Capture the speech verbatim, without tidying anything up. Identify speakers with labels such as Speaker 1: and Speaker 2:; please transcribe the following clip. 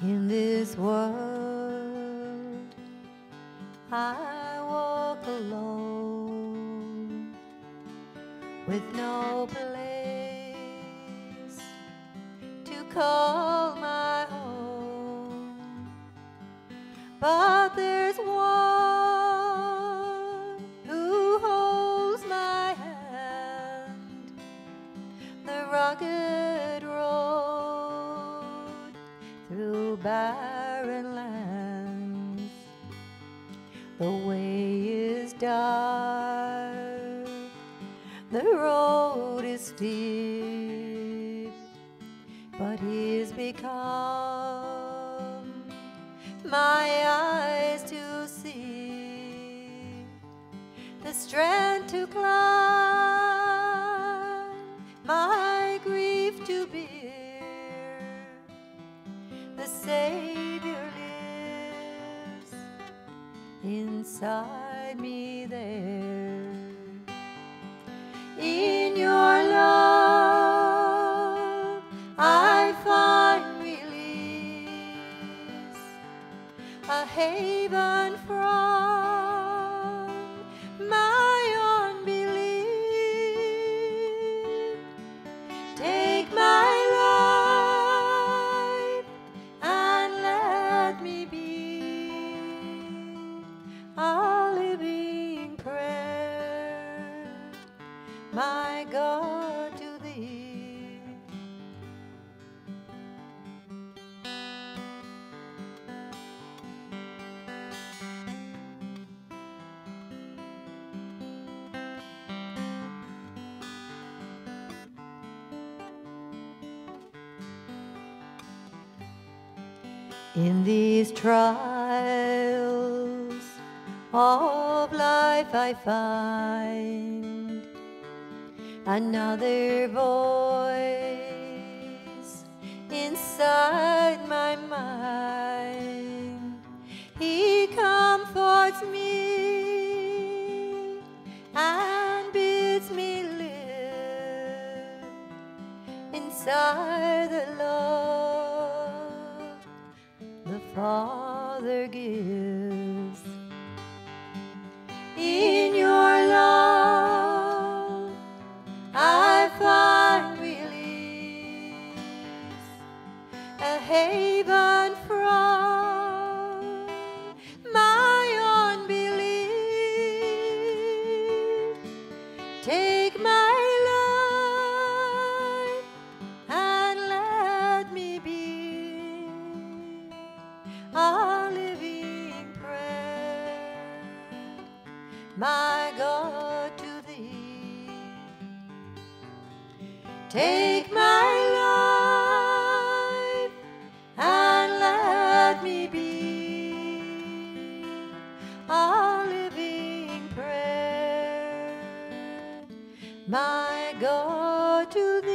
Speaker 1: In this world, I walk alone, with no place to call my home. But there's one who holds my hand, the rugged road through barren lands. The way is dark, the road is steep, but He's become my eyes to see, the strength to climb, my grief to bear. The Savior lives inside me there. In your love I find release, a haven from my unbelief. Take my life and let me be a living prayer, my God, to Thee. In these trials of life I find another voice inside my mind. He comforts me and bids me live inside the love the Father gives. In your love I find release, a haven from my unbelief. Take my life and let me be a living prayer, my God, to Thee. Take my life and let me be a living prayer, my God, to Thee.